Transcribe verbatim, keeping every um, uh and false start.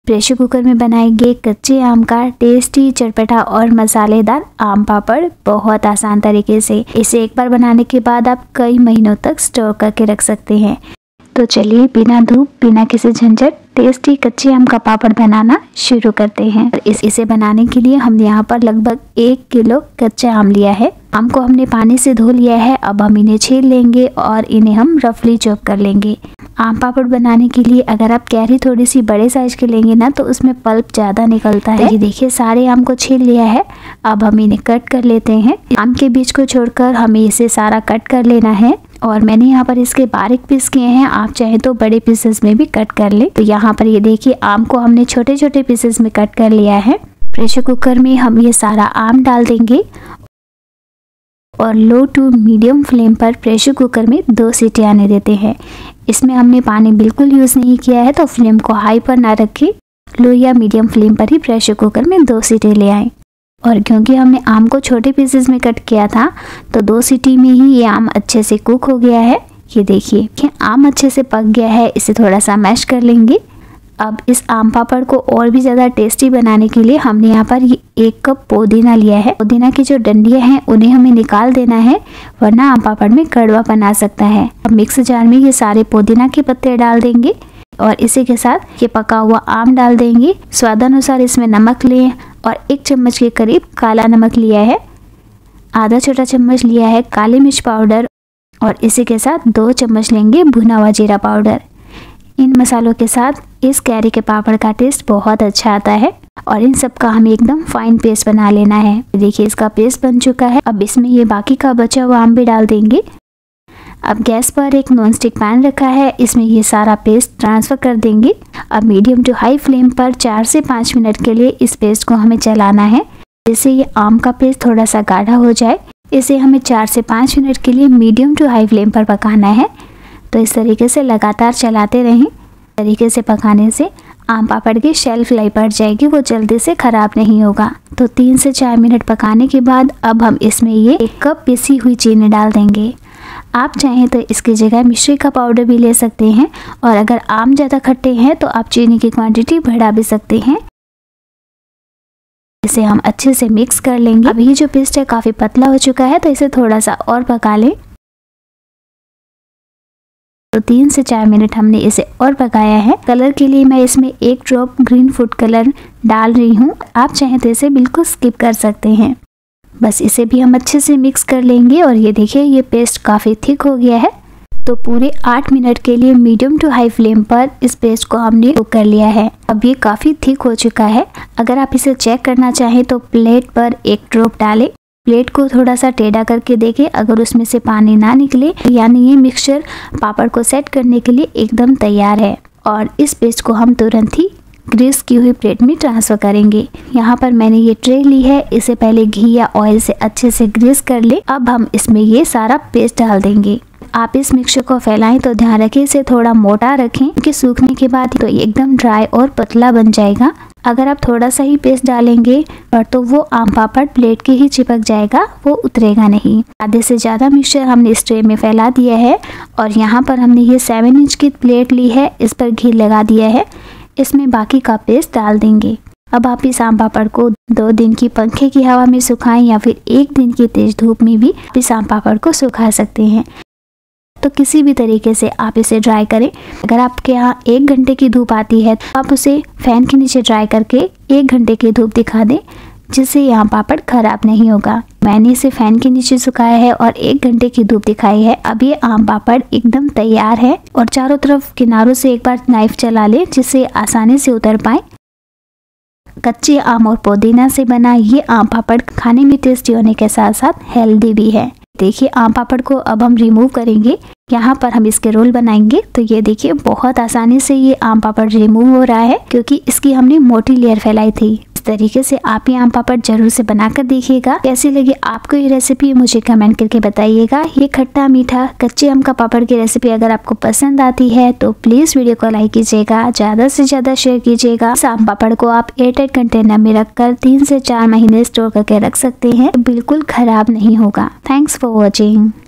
Pressure cooker में बनाएंगे कच्चे आम का टेस्टी चटपटा और मसालेदार आम पापड़ बहुत आसान तरीके से। इसे एक बार बनाने के बाद आप कई महीनों तक स्टोर करके रख सकते हैं। तो चलिए बिना धूप बिना किसी झंझट टेस्टी कच्चे आम का पापड़ बनाना शुरू करते हैं। इस इसे बनाने के लिए हमने यहाँ पर लगभग एक किलो कच्चा आम लिया है। आम को हमने पानी से धो लिया है। अब हम इन्हें छील लेंगे और इन्हें हम रफली चॉप कर लेंगे। आम पापड़ बनाने के लिए अगर आप कैरी थोड़ी सी बड़े साइज के लेंगे ना तो उसमें पल्प ज़्यादा निकलता है। ये देखिए सारे आम को छील लिया है। अब हम इन्हें कट कर लेते हैं। आम के बीज को छोड़कर हमें इसे सारा कट कर लेना है और मैंने यहाँ पर इसके बारीक पीस किए हैं। आप चाहे तो बड़े पीसेस में भी कट कर ले। तो यहाँ पर ये देखिए आम को हमने छोटे छोटे पीसेस में कट कर लिया है। प्रेशर कुकर में हम ये सारा आम डाल देंगे और लो टू मीडियम फ्लेम पर प्रेशर कुकर में दो सीटी आने देते हैं। इसमें हमने पानी बिल्कुल यूज़ नहीं किया है, तो फ्लेम को हाई पर ना रखें, लो या मीडियम फ्लेम पर ही प्रेशर कुकर में दो सीटी ले आएँ। और क्योंकि हमने आम को छोटे पीसेस में कट किया था तो दो सीटी में ही ये आम अच्छे से कुक हो गया है। ये देखिए आम अच्छे से पक गया है। इसे थोड़ा सा मैश कर लेंगे। अब इस आम पापड़ को और भी ज़्यादा टेस्टी बनाने के लिए हमने यहाँ पर ये एक कप पुदीना लिया है। पुदीना की जो डंडियाँ हैं उन्हें हमें निकाल देना है, वरना आम पापड़ में कड़वापन आ सकता है। अब मिक्स जार में ये सारे पुदीना के पत्ते डाल देंगे और इसी के साथ ये पका हुआ आम डाल देंगे। स्वादानुसार इसमें नमक लें और एक चम्मच के करीब काला नमक लिया है। आधा छोटा चम्मच लिया है काली मिर्च पाउडर और इसी के साथ दो चम्मच लेंगे भुना हुआ जीरा पाउडर। इन मसालों के साथ इस कैरी के पापड़ का टेस्ट बहुत अच्छा आता है और इन सब का हमें एकदम फाइन पेस्ट बना लेना है। देखिए इसका पेस्ट बन चुका है। अब इसमें ये बाकी का बचा हुआ आम भी डाल देंगे। अब गैस पर एक नॉन स्टिक पैन रखा है, इसमें ये सारा पेस्ट ट्रांसफ़र कर देंगे। अब मीडियम टू हाई फ्लेम पर चार से पाँच मिनट के लिए इस पेस्ट को हमें चलाना है, जिससे ये आम का पेस्ट थोड़ा सा गाढ़ा हो जाए। इसे हमें चार से पाँच मिनट के लिए मीडियम टू हाई फ्लेम पर पकाना है। तो इस तरीके से लगातार चलाते रहें। तरीके से पकाने से आम पापड़ की शेल्फ लाइफ बढ़ जाएगी, वो जल्दी से ख़राब नहीं होगा। तो तीन से चार मिनट पकाने के बाद अब हम इसमें ये एक कप पिसी हुई चीनी डाल देंगे। आप चाहें तो इसकी जगह मिश्री का पाउडर भी ले सकते हैं और अगर आम ज़्यादा खट्टे हैं तो आप चीनी की क्वांटिटी बढ़ा भी सकते हैं। इसे हम अच्छे से मिक्स कर लेंगे। अब ये जो पेस्ट है काफ़ी पतला हो चुका है, तो इसे थोड़ा सा और पका लें। तो तीन से चार मिनट हमने इसे और पकाया है। कलर के लिए मैं इसमें एक ड्रॉप ग्रीन फूड कलर डाल रही हूँ। आप चाहें तो इसे बिल्कुल स्किप कर सकते हैं। बस इसे भी हम अच्छे से मिक्स कर लेंगे और ये देखिए ये पेस्ट काफ़ी थिक हो गया है। तो पूरे आठ मिनट के लिए मीडियम टू हाई फ्लेम पर इस पेस्ट को हमने कुक कर लिया है। अब ये काफ़ी थिक हो चुका है। अगर आप इसे चेक करना चाहें तो प्लेट पर एक ड्रॉप डालें। प्लेट को थोड़ा सा टेढ़ा करके देखें, अगर उसमें से पानी ना निकले यानी ये मिक्सचर पापड़ को सेट करने के लिए एकदम तैयार है। और इस पेस्ट को हम तुरंत ही ग्रीस की हुई प्लेट में ट्रांसफ़र करेंगे। यहाँ पर मैंने ये ट्रे ली है, इसे पहले घी या ऑयल से अच्छे से ग्रीस कर ले। अब हम इसमें ये सारा पेस्ट डाल देंगे। आप इस मिक्सचर को फैलाएं तो ध्यान रखें इसे थोड़ा मोटा रखें, क्योंकि सूखने के बाद तो ये एकदम ड्राई और पतला बन जाएगा। अगर आप थोड़ा सा ही पेस्ट डालेंगे और तो वो आम पापड़ प्लेट के ही चिपक जाएगा, वो उतरेगा नहीं। आधे से ज़्यादा मिक्सचर हमने इस ट्रे में फैला दिया है और यहाँ पर हमने ये सेवन इंच की प्लेट ली है, इस पर घी लगा दिया है। इसमें बाकी का पेस्ट डाल देंगे। अब आप इस आम पापड़ को दो दिन की पंखे की हवा में सुखाएं या फिर एक दिन की तेज धूप में भी इस आम पापड़ को सुखा सकते हैं। तो किसी भी तरीके से आप इसे ड्राई करें। अगर आपके यहाँ एक घंटे की धूप आती है तो आप उसे फैन के नीचे ड्राई करके एक घंटे की धूप दिखा दें, जिससे यहाँ पापड़ खराब नहीं होगा। मैंने इसे फैन के नीचे सुखाया है और एक घंटे की धूप दिखाई है। अब ये आम पापड़ एकदम तैयार है और चारों तरफ किनारों से एक बार नाइफ चला लें, जिससे आसानी से उतर पाए। कच्चे आम और पुदीना से बना ये आम पापड़ खाने में टेस्टी होने के साथ साथ हेल्दी भी है। देखिए आम पापड़ को अब हम रिमूव करेंगे। यहाँ पर हम इसके रोल बनाएंगे। तो ये देखिए बहुत आसानी से ये आम पापड़ रिमूव हो रहा है, क्योंकि इसकी हमने मोटी लेयर फैलाई थी। इस तरीके से आप ये आम पापड़ जरूर से बनाकर देखिएगा। कैसी लगी आपको ये रेसिपी मुझे कमेंट करके बताइएगा। ये खट्टा मीठा कच्चे आम का पापड़ की रेसिपी अगर आपको पसंद आती है तो प्लीज़ वीडियो को लाइक कीजिएगा, ज़्यादा से ज़्यादा शेयर कीजिएगा। इस आम पापड़ को आप एयरटाइट कंटेनर में रखकर तीन से चार महीने स्टोर करके रख सकते हैं, बिल्कुल खराब नहीं होगा। Thanks for watching.